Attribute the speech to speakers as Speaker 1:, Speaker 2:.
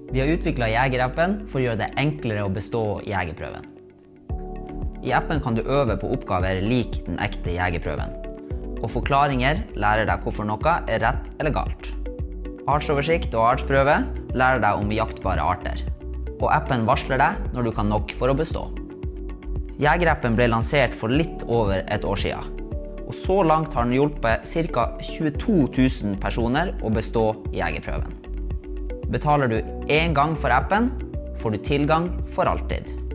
Speaker 1: Vi har utviklet Jeger-appen for å gjøre det enklere å bestå jegerprøven. I appen kan du øve på oppgaver lik den ekte jegerprøven, og forklaringer lærer deg hvorfor noe er rett eller galt. Artsoversikt og artsprøve lærer deg om jaktbare arter, og appen varsler deg når du kan nok for å bestå. Jeger-appen ble lansert for litt over et år siden, og så langt har den hjulpet ca. 22 000 personer å bestå jegerprøven. Betaler du én gang for appen, får du tilgang for alltid.